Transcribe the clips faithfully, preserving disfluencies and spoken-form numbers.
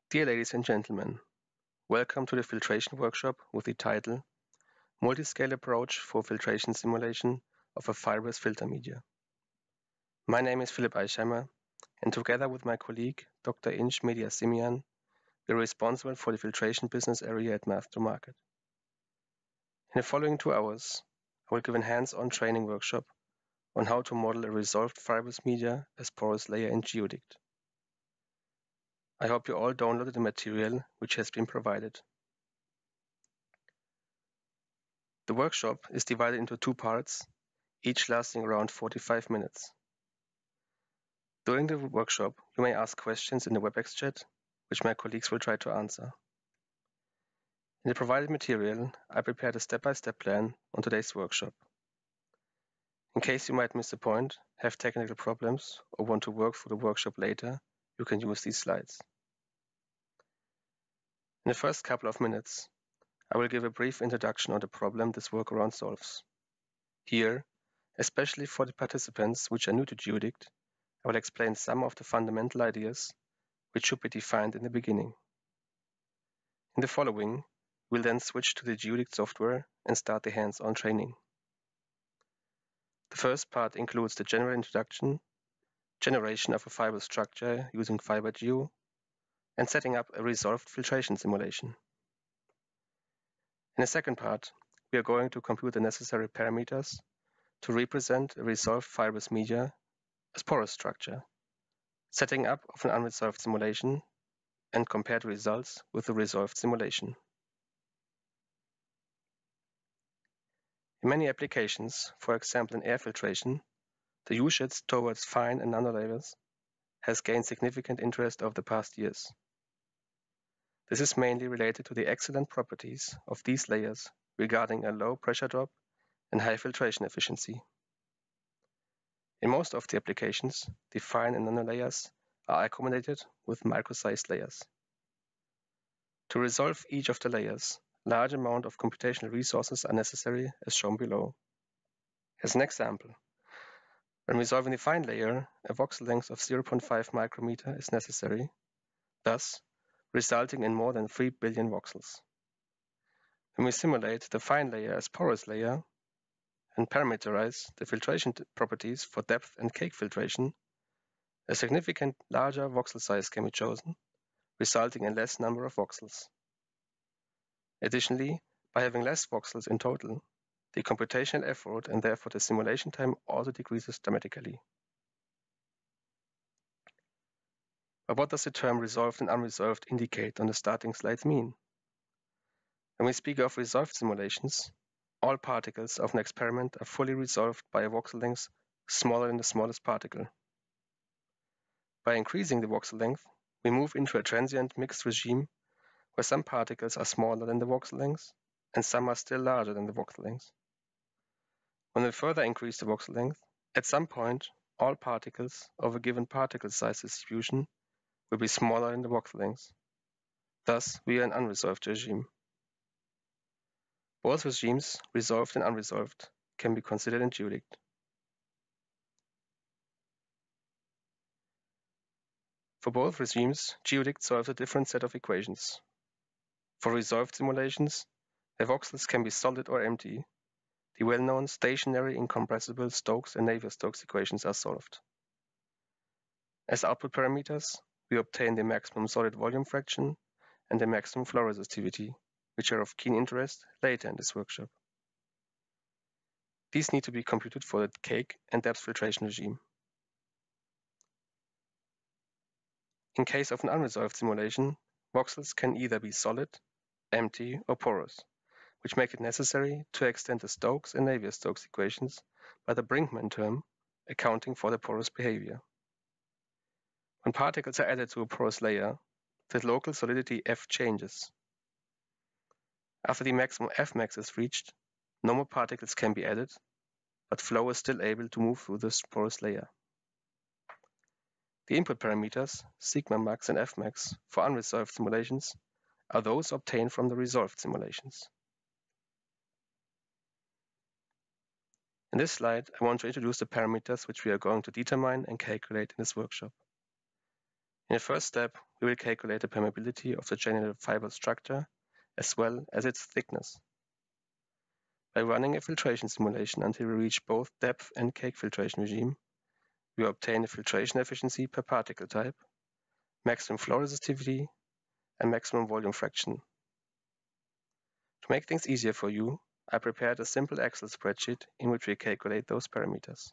Dear ladies and gentlemen, welcome to the filtration workshop with the title Multiscale Approach for Filtration Simulation of a Fibrous Filter Media. My name is Philipp Eichheimer, and together with my colleague, Doctor Inj Media Simian, we are responsible for the filtration business area at Math to Market. In the following two hours, I will give a hands-on training workshop on how to model a resolved fibrous media as porous layer in GeoDict. I hope you all downloaded the material which has been provided. The workshop is divided into two parts, each lasting around forty-five minutes. During the workshop, you may ask questions in the WebEx chat, which my colleagues will try to answer. In the provided material, I prepared a step-by-step plan on today's workshop. In case you might miss a point, have technical problems, or want to work through the workshop later, you can use these slides. In the first couple of minutes, I will give a brief introduction on the problem this workaround solves. Here, especially for the participants which are new to GeoDict, I will explain some of the fundamental ideas which should be defined in the beginning. In the following, we'll then switch to the GeoDict software and start the hands-on training. The first part includes the general introduction, generation of a fiber structure using FiberGeo, and setting up a resolved filtration simulation. In the second part, we are going to compute the necessary parameters to represent a resolved fibrous media as porous structure, setting up of an unresolved simulation, and compare the results with the resolved simulation. In many applications, for example in air filtration, the usage towards fine and nanolayers has gained significant interest over the past years. This is mainly related to the excellent properties of these layers regarding a low pressure drop and high filtration efficiency. In most of the applications, the fine and nanolayers are accommodated with micro-sized layers. To resolve each of the layers, large amount of computational resources are necessary as shown below. As an example, when resolving the fine layer, a voxel length of zero point five micrometer is necessary, thus resulting in more than three billion voxels. When we simulate the fine layer as porous layer and parameterize the filtration properties for depth and cake filtration, a significant larger voxel size can be chosen, resulting in less number of voxels. Additionally, by having less voxels in total, the computational effort and therefore the simulation time also decreases dramatically. But what does the term resolved and unresolved indicate on the starting slides mean? When we speak of resolved simulations, all particles of an experiment are fully resolved by a voxel length smaller than the smallest particle. By increasing the voxel length, we move into a transient mixed regime where some particles are smaller than the voxel length and some are still larger than the voxel length. When we further increase the voxel length, at some point, all particles of a given particle size distribution will be smaller than the voxel length. Thus, we are in an unresolved regime. Both regimes, resolved and unresolved, can be considered in GeoDict. For both regimes, GeoDict solves a different set of equations. For resolved simulations, where voxels can be solid or empty, the well-known stationary incompressible Stokes and Navier-Stokes equations are solved. As output parameters, we obtain the maximum solid volume fraction and the maximum flow resistivity, which are of keen interest later in this workshop. These need to be computed for the cake and depth filtration regime. In case of an unresolved simulation, voxels can either be solid, empty, or porous, which make it necessary to extend the Stokes and Navier-Stokes equations by the Brinkmann term, accounting for the porous behavior. When particles are added to a porous layer, the local solidity F changes. After the maximum F max is reached, no more particles can be added, but flow is still able to move through this porous layer. The input parameters, sigma max and F max, for unresolved simulations are those obtained from the resolved simulations. In this slide, I want to introduce the parameters which we are going to determine and calculate in this workshop. In the first step, we will calculate the permeability of the general fiber structure as well as its thickness. By running a filtration simulation until we reach both depth and cake filtration regime, we obtain a filtration efficiency per particle type, maximum flow resistivity, and maximum volume fraction. To make things easier for you, I prepared a simple Excel spreadsheet in which we calculate those parameters.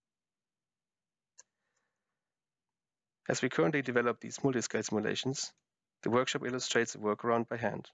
As we currently develop these multiscale simulations, the workshop illustrates the workaround by hand.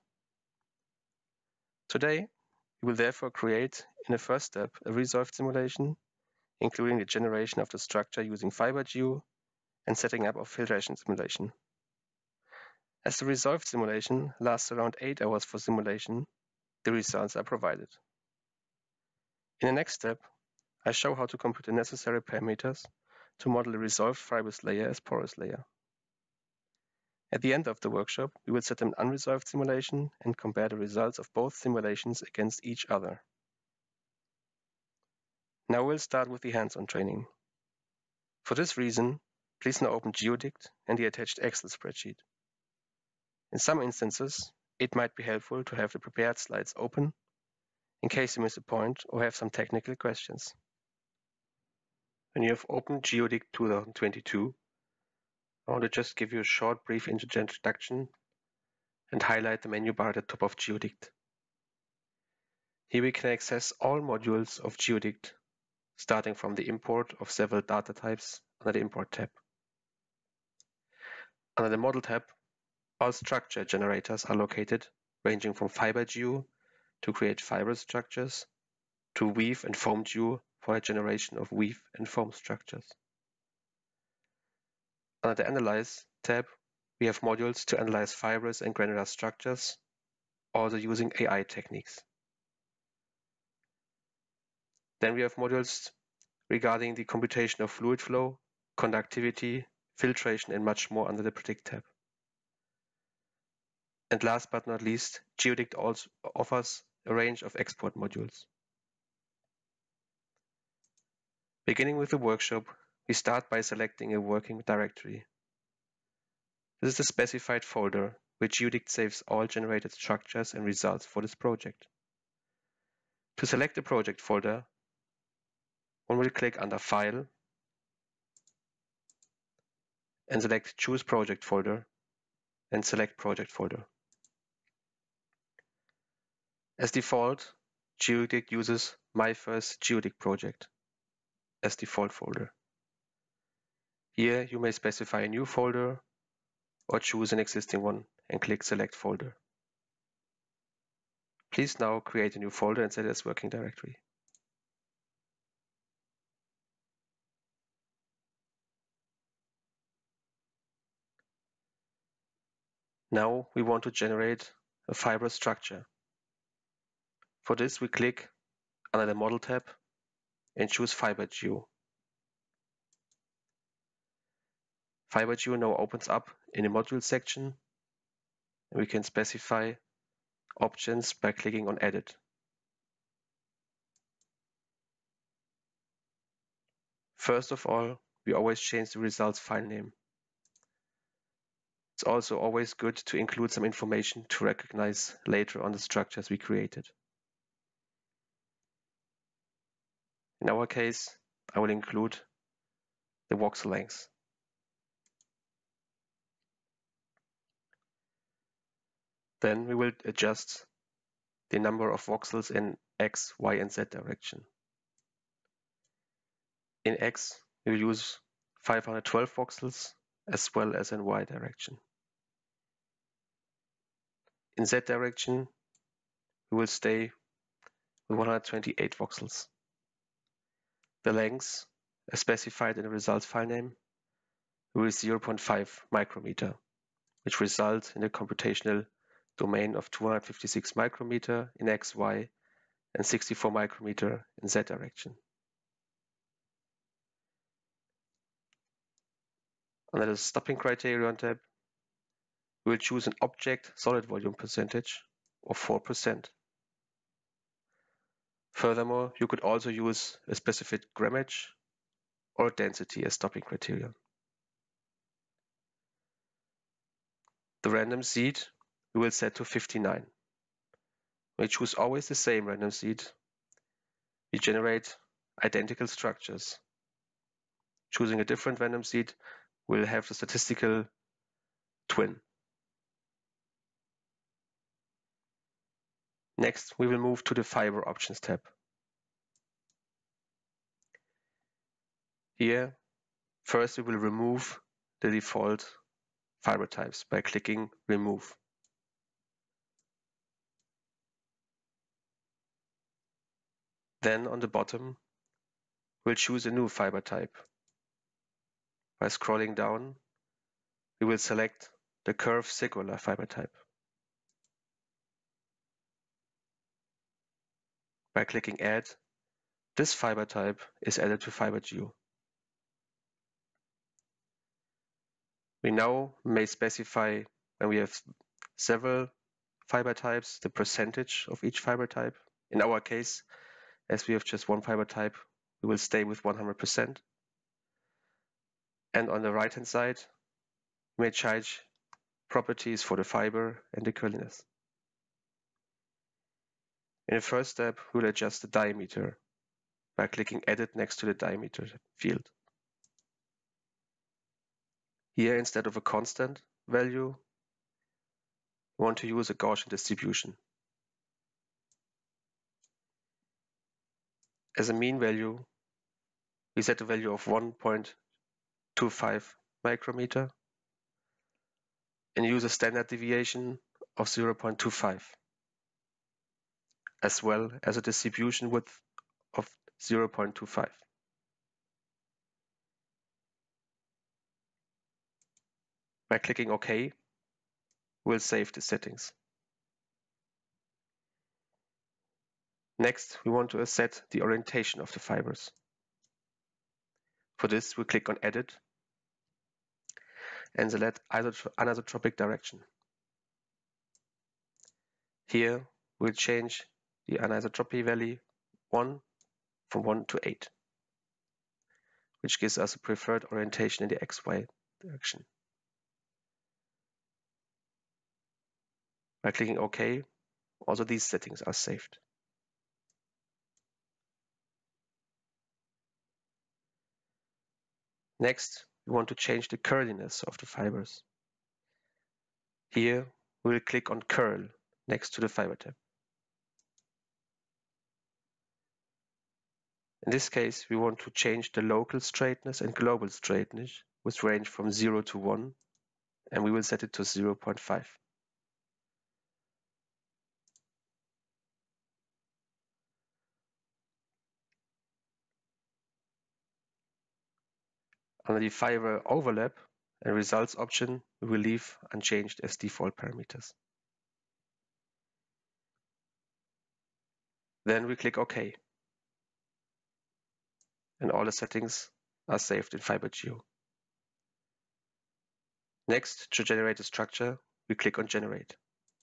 Today, we will therefore create, in the first step, a resolved simulation, including the generation of the structure using FiberGeo and setting up of filtration simulation. As the resolved simulation lasts around eight hours for simulation, the results are provided. In the next step, I show how to compute the necessary parameters to model the resolved fibrous layer as porous layer. At the end of the workshop, we will set an unresolved simulation and compare the results of both simulations against each other. Now we'll start with the hands-on training. For this reason, please now open GeoDict and the attached Excel spreadsheet. In some instances, it might be helpful to have the prepared slides open in case you miss a point or have some technical questions. When you have opened GeoDict twenty twenty-two, I want to just give you a short brief introduction and highlight the menu bar at the top of GeoDict. Here we can access all modules of GeoDict, starting from the import of several data types under the Import tab. Under the Model tab, all structure generators are located, ranging from FiberGeo to create fiber structures to Weave and FoamGeo for a generation of weave and foam structures. Under the Analyze tab, we have modules to analyze fibrous and granular structures, also using A I techniques. Then we have modules regarding the computation of fluid flow, conductivity, filtration, and much more under the Predict tab. And last but not least, GeoDict also offers a range of export modules. Beginning with the workshop, we start by selecting a working directory. This is the specified folder where GeoDict saves all generated structures and results for this project. To select the project folder, one will click under File and select Choose Project Folder and select Project Folder. As default, GeoDict uses My First GeoDict Project as default folder. Here you may specify a new folder or choose an existing one and click Select Folder. Please now create a new folder and set it as working directory. Now we want to generate a fibrous structure. For this, we click under the Model tab and choose FiberGeo. FiberGeo now opens up in the Module section, and we can specify options by clicking on Edit. First of all, we always change the results file name. It's also always good to include some information to recognize later on the structures we created. In our case, I will include the voxel length. Then we will adjust the number of voxels in X, Y, and Z direction. In X, we will use five hundred twelve voxels as well as in Y direction. In Z direction, we will stay with one hundred twenty-eight voxels. The length, as specified in the results file name, will be zero point five micrometer, which results in a computational domain of two hundred fifty-six micrometer in X, Y, and sixty-four micrometer in Z direction. Under the stopping criterion tab, we will choose an object solid volume percentage of four percent. Furthermore, you could also use a specific grammage or density as stopping criterion. The random seed we will set to fifty-nine. We choose always the same random seed. We generate identical structures. Choosing a different random seed will have the statistical twin. Next, we will move to the Fiber Options tab. Here, first we will remove the default fiber types by clicking Remove. Then on the bottom, we'll choose a new fiber type. By scrolling down, we will select the curved circular fiber type. By clicking Add, this fiber type is added to FiberGeo. We now may specify, when we have several fiber types, the percentage of each fiber type. In our case, as we have just one fiber type, we will stay with one hundred percent. And on the right-hand side, we may change properties for the fiber and the curliness. In the first step, we will adjust the diameter by clicking Edit next to the diameter field. Here, instead of a constant value, we want to use a Gaussian distribution. As a mean value, we set a value of one point two five micrometer and use a standard deviation of zero point two five, as well as a distribution width of zero point two five. By clicking OK, we'll save the settings. Next, we want to set the orientation of the fibers. For this, we click on Edit and select anisotropic direction. Here, we'll change the anisotropy value one from one to eight, which gives us a preferred orientation in the X Y direction. By clicking OK, also these settings are saved. Next, we want to change the curliness of the fibers. Here, we will click on Curl next to the Fiber tab. In this case, we want to change the local straightness and global straightness, which range from zero to one, and we will set it to zero point five. Under the fiber overlap and results option, we will leave unchanged as default parameters. Then we click OK. And all the settings are saved in FiberGeo. Next, to generate a structure, we click on Generate.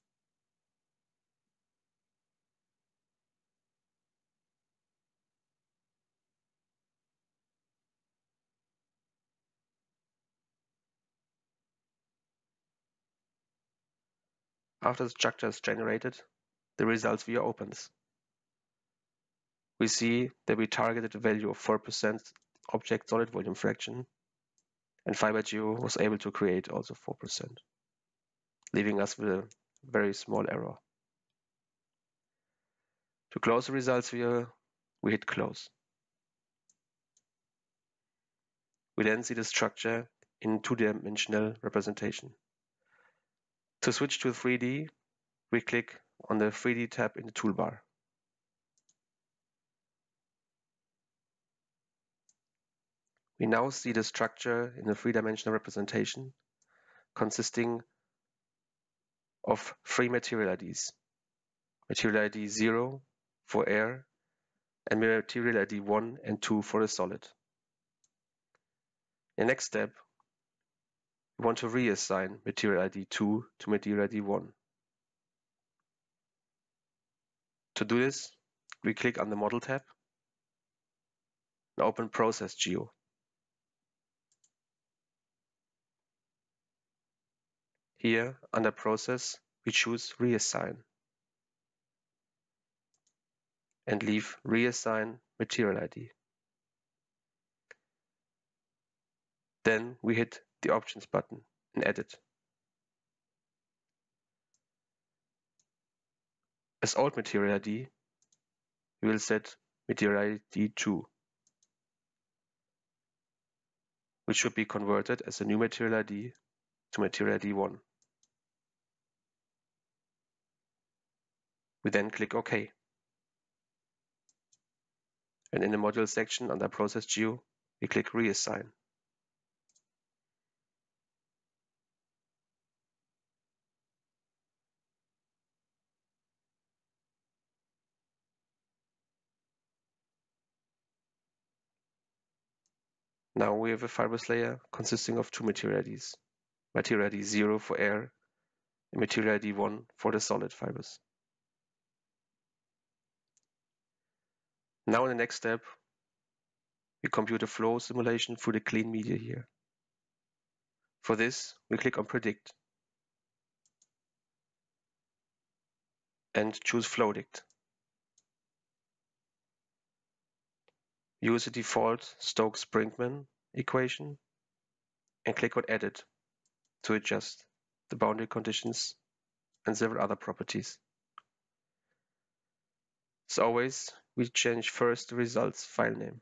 After the structure is generated, the results view opens. We see that we targeted a value of four percent object solid volume fraction, and FiberGeo was able to create also four percent, leaving us with a very small error. To close the results viewer, we hit Close. We then see the structure in two-dimensional representation. To switch to three D, we click on the three D tab in the toolbar. We now see the structure in a three-dimensional representation consisting of three material I Ds. Material I D zero for air and material I D one and two for the solid. In the next step, we want to reassign material I D two to material I D one. To do this, we click on the Model tab and open Process Geo. Here, under Process, we choose Reassign and leave Reassign Material I D. Then we hit the Options button and Edit. As old Material I D, we will set Material I D two, which should be converted as a new Material I D to Material I D one. We then click OK. And in the Module section under Process Geo, we click Reassign. Now we have a fibrous layer consisting of two Material I Ds, Material I D zero for air and Material I D one for the solid fibers. Now in the next step, we compute a flow simulation through the clean media here. For this, we click on Predict and choose FlowDict. Use the default Stokes-Brinkman equation and click on Edit to adjust the boundary conditions and several other properties. As always, we change first the results file name.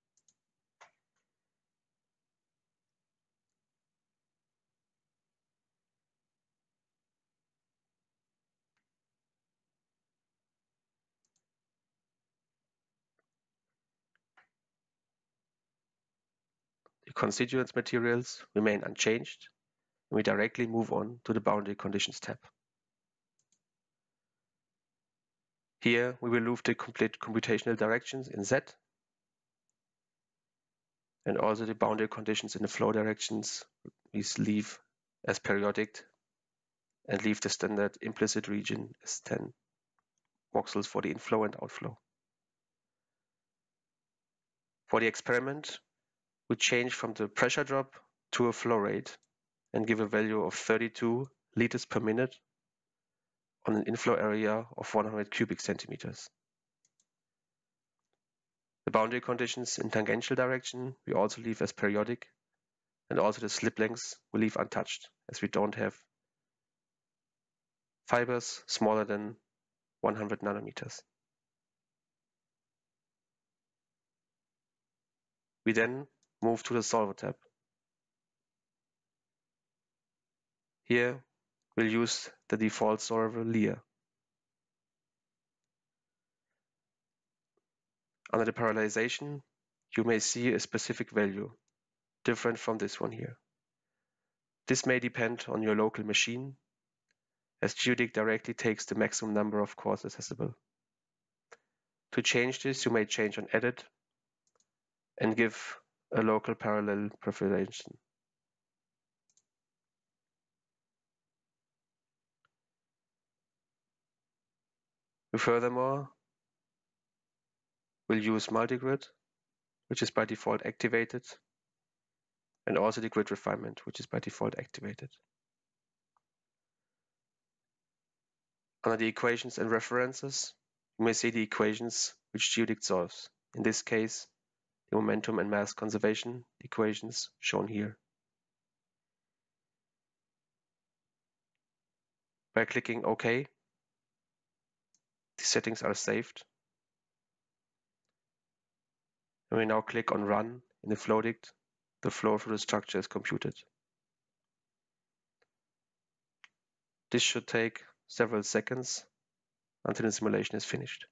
The constituent materials remain unchanged, and we directly move on to the Boundary Conditions tab. Here we will move the complete computational directions in Z, and also the boundary conditions in the flow directions we leave as periodic and leave the standard implicit region as ten voxels for the inflow and outflow. For the experiment, we change from the pressure drop to a flow rate and give a value of thirty-two liters per minute on an inflow area of one hundred cubic centimeters. The boundary conditions in tangential direction we also leave as periodic, and also the slip lengths we leave untouched, as we don't have fibers smaller than one hundred nanometers. We then move to the Solver tab. Here we'll use the default solver Lear. Under the parallelization, you may see a specific value, different from this one here. This may depend on your local machine, as GeoDict directly takes the maximum number of cores accessible. To change this, you may change on Edit and give a local parallel preference. Furthermore, we'll use multigrid, which is by default activated, and also the grid refinement, which is by default activated. Under the equations and references, you may see the equations which GeoDict solves. In this case, the momentum and mass conservation equations shown here. By clicking OK, the settings are saved. And we now click on Run in the FlowDict. The flow through the structure is computed. This should take several seconds until the simulation is finished.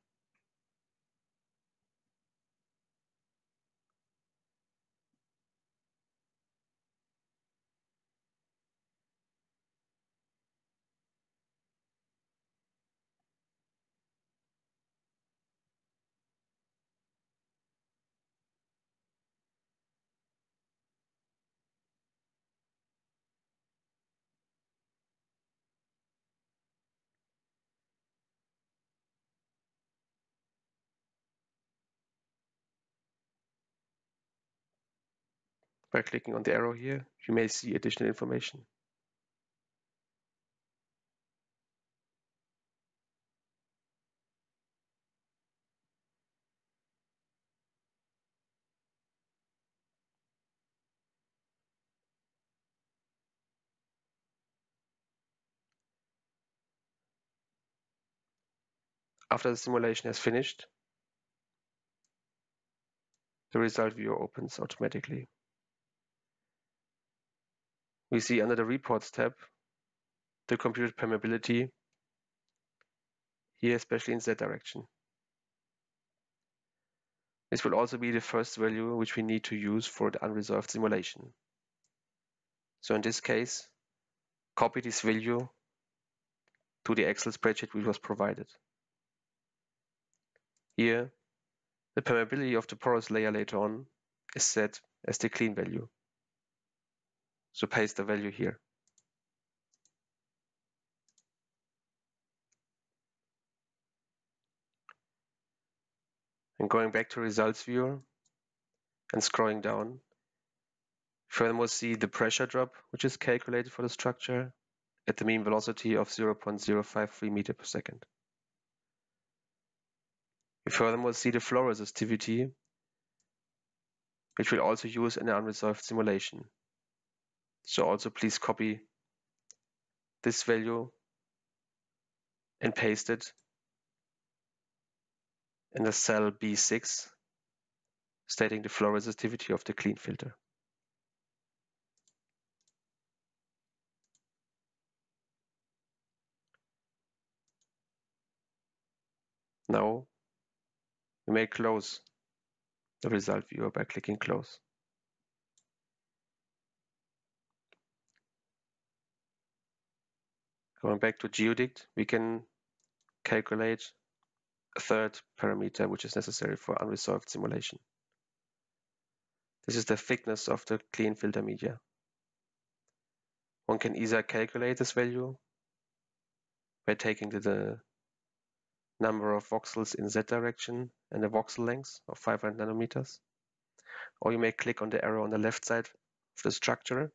By clicking on the arrow here, you may see additional information. After the simulation has finished, the result viewer opens automatically. We see under the Reports tab the computed permeability, here especially in Z direction. This will also be the first value which we need to use for the unresolved simulation. So in this case, copy this value to the Excel spreadsheet which was provided. Here, the permeability of the porous layer later on is set as the clean value. So paste the value here. And going back to results viewer and scrolling down, furthermore see the pressure drop which is calculated for the structure at the mean velocity of zero point zero five three meters per second. We furthermore see the flow resistivity, which we'll also use in the unresolved simulation. So also please copy this value and paste it in the cell B six, stating the flow resistivity of the clean filter. Now we may close the result viewer by clicking close. Going back to GeoDict, we can calculate a third parameter which is necessary for unresolved simulation. This is the thickness of the clean filter media. One can either calculate this value by taking the, the number of voxels in Z direction and the voxel length of five hundred nanometers, or you may click on the arrow on the left side of the structure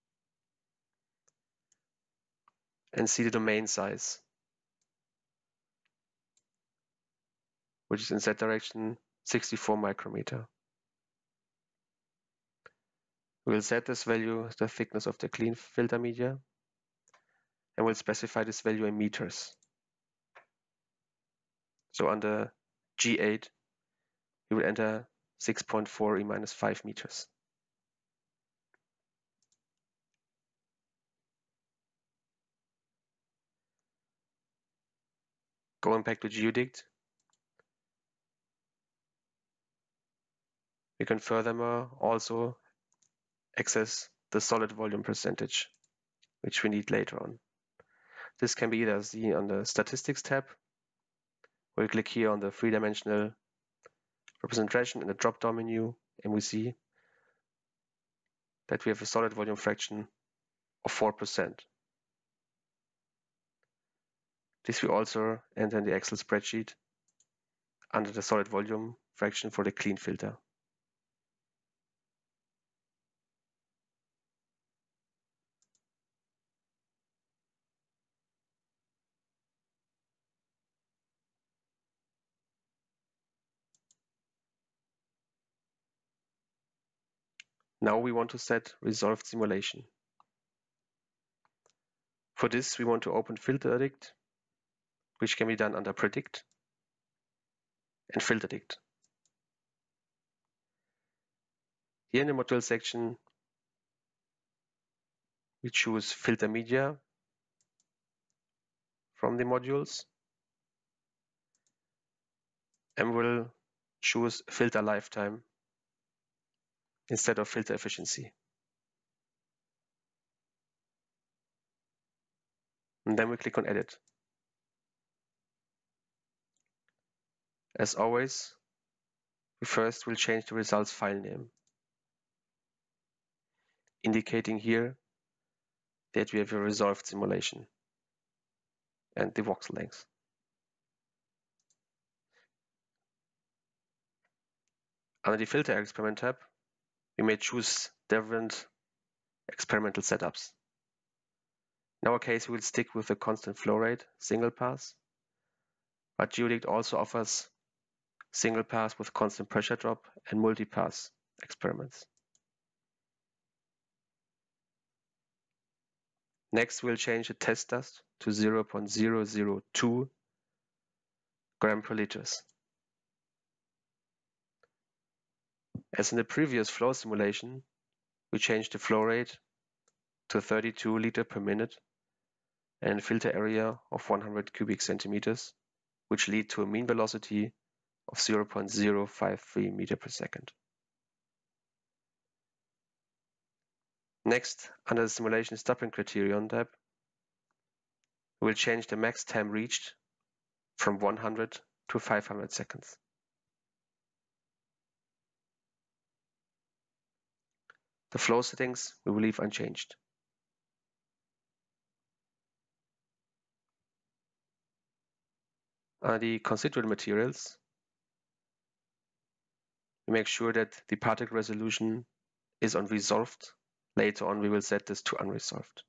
and see the domain size, which is in Z direction sixty-four micrometer. We will set this value as the thickness of the clean filter media, and we'll specify this value in meters. So under G eight, we will enter six point four E minus five meters. Going back to GeoDict, we can furthermore also access the solid volume percentage, which we need later on. This can be either seen on the Statistics tab, where we click here on the three-dimensional representation in the drop-down menu, and we see that we have a solid volume fraction of four percent. This we also enter in the Excel spreadsheet under the solid volume fraction for the clean filter. Now we want to set resolved simulation. For this, we want to open FilterDict, which can be done under Predict and FilterDict. Here in the module section, we choose Filter Media from the modules, and we'll choose Filter Lifetime instead of Filter Efficiency. And then we click on Edit. As always, we first will change the results file name, indicating here that we have a resolved simulation and the voxel length. Under the Filter Experiment tab, we may choose different experimental setups. In our case, we will stick with the constant flow rate, single pass, but GeoDict also offers single pass with constant pressure drop and multi-pass experiments. Next, we'll change the test dust to zero point zero zero two gram per liters. As in the previous flow simulation, we changed the flow rate to thirty-two liters per minute and a filter area of one hundred cubic centimeters, which lead to a mean velocity of zero point zero five three meters per second. Next, under the simulation stopping criterion tab, we will change the max time reached from one hundred to five hundred seconds. The flow settings we will leave unchanged. Under the constituent materials, we make sure that the particle resolution is on resolved. Later on, we will set this to unresolved.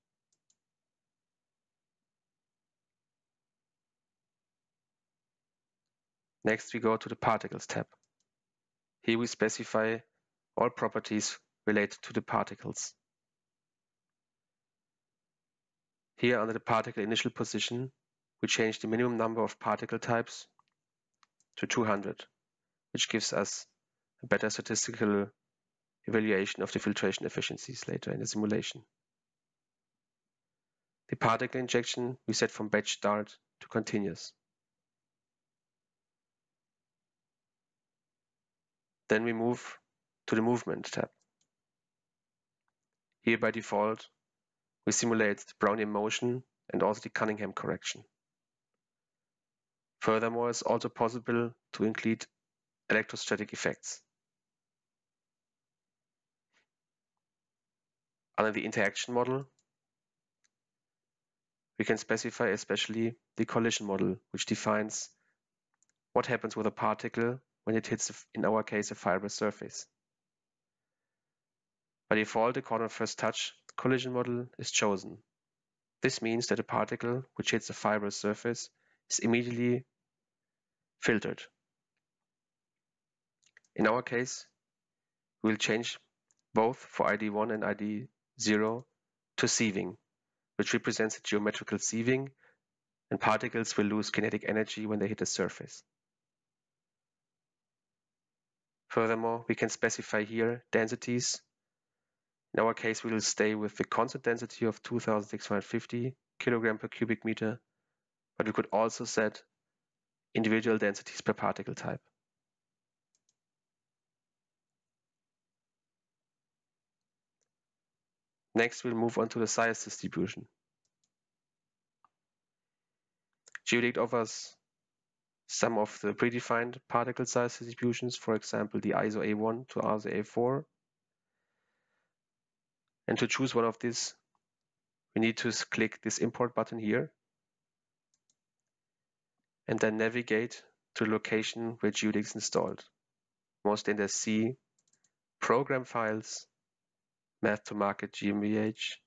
Next, we go to the Particles tab. Here we specify all properties related to the particles. Here under the particle initial position, we change the minimum number of particle types to two hundred, which gives us a better statistical evaluation of the filtration efficiencies later in the simulation. The particle injection we set from batch start to continuous. Then we move to the Movement tab. Here by default, we simulate the Brownian motion and also the Cunningham correction. Furthermore, it's also possible to include electrostatic effects. Under the interaction model, we can specify especially the collision model, which defines what happens with a particle when it hits, in our case, a fibrous surface. By default, the corner first touch collision model is chosen. This means that a particle which hits a fibrous surface is immediately filtered. In our case, we will change both for I D one and I D zero to sieving, which represents a geometrical sieving, and particles will lose kinetic energy when they hit the surface. Furthermore, we can specify here densities. In our case, we will stay with the constant density of two thousand six hundred fifty kilogram per cubic meter, but we could also set individual densities per particle type. Next, we'll move on to the size distribution. GeoDict offers some of the predefined particle size distributions, for example, the I S O A one to I S O A four. And to choose one of these, we need to click this import button here and then navigate to the location where GeoDict is installed. Mostly in the C, Program Files, Math to Market G m B H,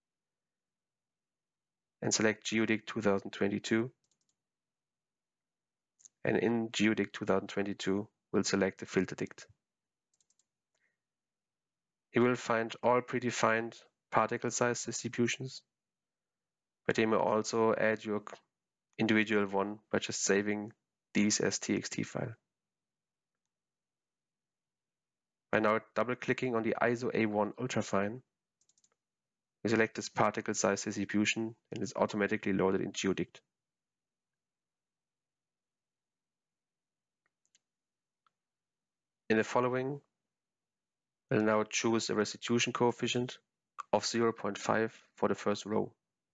and select GeoDict two thousand twenty-two. And in GeoDict two thousand twenty-two, we'll select the FilterDict. You will find all predefined particle size distributions, but you may also add your individual one by just saving these as T X T file. By now double-clicking on the I S O A one ultrafine, we select this particle size distribution and it's automatically loaded in GeoDict. In the following, we'll now choose a restitution coefficient of zero point five for the first row.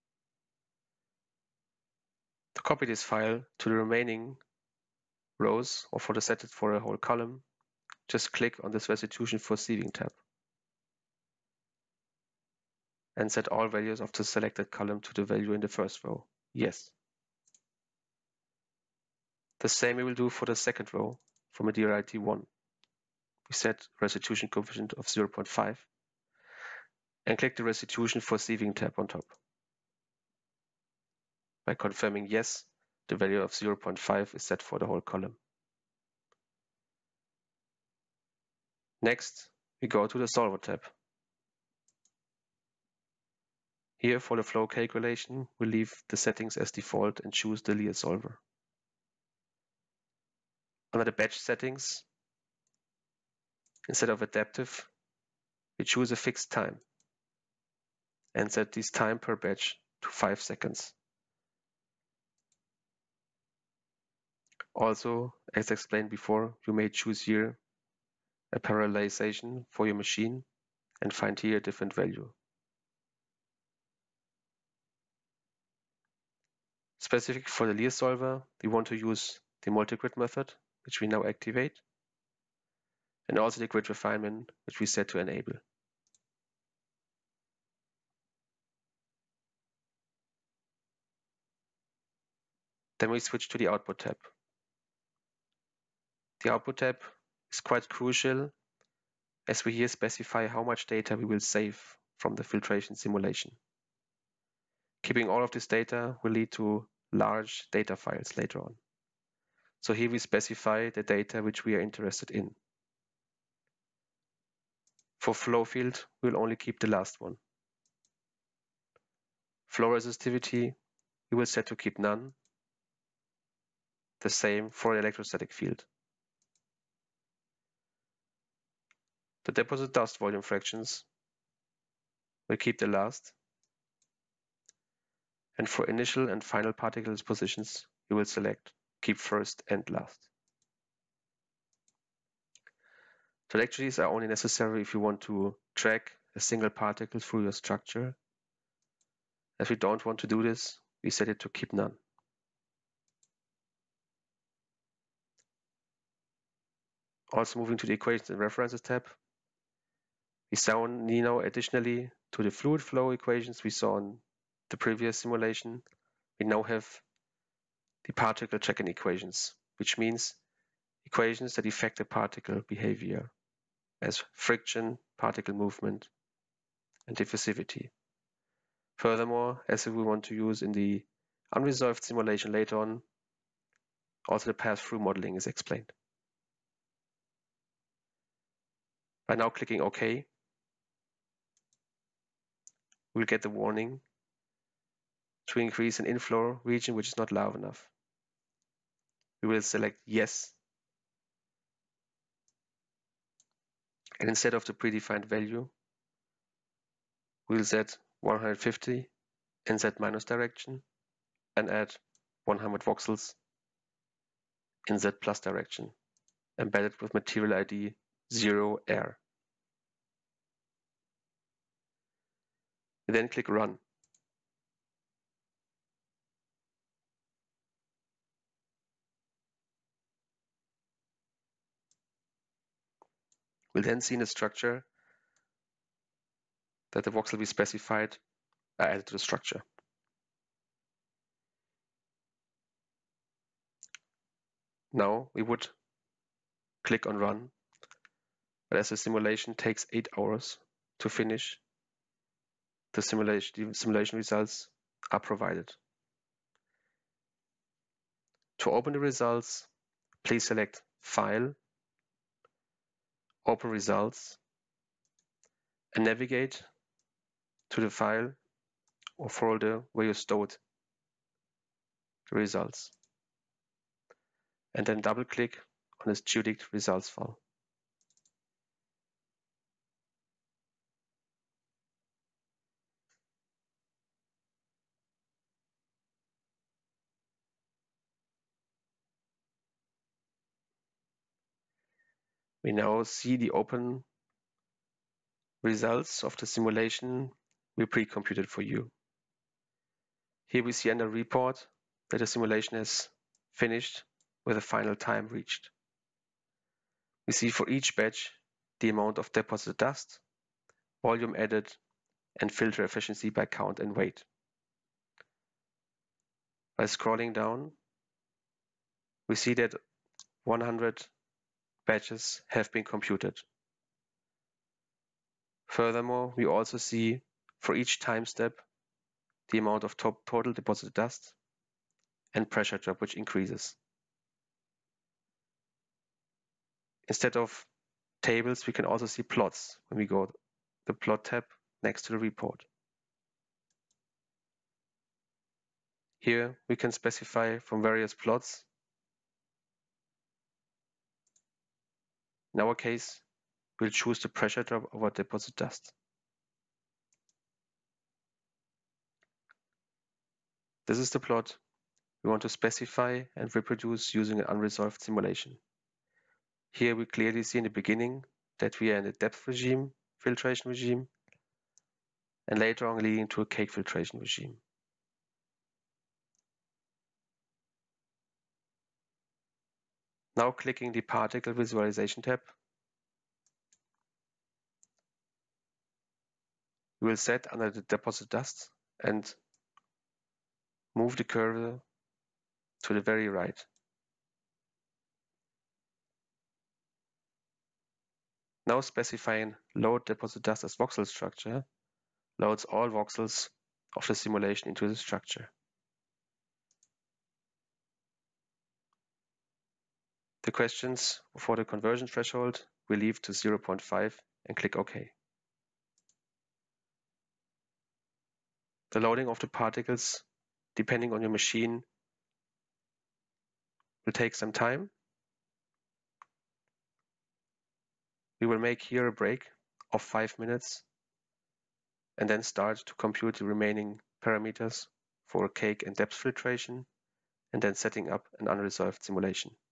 To copy this file to the remaining rows or for the set it for a whole column, just click on this restitution for sieving tab and set all values of the selected column to the value in the first row. Yes. The same we will do for the second row from a D R I T one. We set restitution coefficient of zero point five and click the restitution for sieving tab on top. By confirming yes, the value of zero point five is set for the whole column. Next, we go to the Solver tab. Here for the flow calculation, we leave the settings as default and choose the Lear solver. Under the batch settings, instead of adaptive, we choose a fixed time and set this time per batch to five seconds. Also, as explained before, you may choose here a parallelization for your machine and find here a different value. Specific for the Lear solver, we want to use the multi-grid method, which we now activate, and also the grid refinement, which we set to enable. Then we switch to the output tab. The output tab is quite crucial, as we here specify how much data we will save from the filtration simulation. Keeping all of this data will lead to large data files later on. So here we specify the data which we are interested in. For flow field, we'll only keep the last one. Flow resistivity, we will set to keep none. The same for the electrostatic field. The deposit dust volume fractions, we'll keep the last. And for initial and final particle dispositions, we will select keep first and last. Directories are only necessary if you want to track a single particle through your structure. If we don't want to do this, we set it to keep none. Also moving to the equations and references tab, we saw now additionally to the fluid flow equations we saw in the previous simulation, we now have the particle check-in equations, which means equations that affect the particle behavior as friction, particle movement, and diffusivity. Furthermore, as we want to use in the unresolved simulation later on, also the pass-through modeling is explained. By now clicking OK, we'll get the warning to increase an inflow region which is not large enough. We will select yes, and instead of the predefined value, we'll set one hundred fifty in Z minus direction and add one hundred voxels in Z plus direction, embedded with material I D zero air. We then click Run. We'll then see in the structure that the voxel we specified are added to the structure. Now we would click on Run, but as the simulation takes eight hours to finish, the simulation, the simulation results are provided. To open the results, please select File, Open Results, and navigate to the file or folder where you stored the results. And then double-click on this GeoDict results file. We now see the open results of the simulation we pre-computed for you. Here we see under report that the simulation has finished with a final time reached. We see for each batch the amount of deposited dust, volume added, and filter efficiency by count and weight. By scrolling down, we see that one hundred batches have been computed. Furthermore, we also see for each time step the amount of top total deposited dust and pressure drop, which increases. Instead of tables, we can also see plots when we go to the plot tab next to the report. Here we can specify from various plots In our case, we'll choose the pressure drop over deposit dust. This is the plot we want to specify and reproduce using an unresolved simulation. Here we clearly see in the beginning that we are in a depth regime, filtration regime, and later on leading to a cake filtration regime. Now clicking the particle visualization tab, we will set under the deposit dust and move the cursor to the very right. Now specifying load deposit dust as voxel structure loads all voxels of the simulation into the structure. The questions for the conversion threshold we leave to zero point five and click OK. The loading of the particles, depending on your machine, will take some time. We will make here a break of five minutes and then start to compute the remaining parameters for cake and depth filtration and then setting up an unresolved simulation.